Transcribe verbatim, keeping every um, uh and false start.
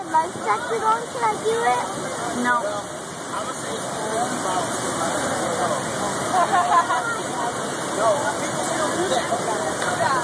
bus taxi going? Can I do it? No. No, people still do that.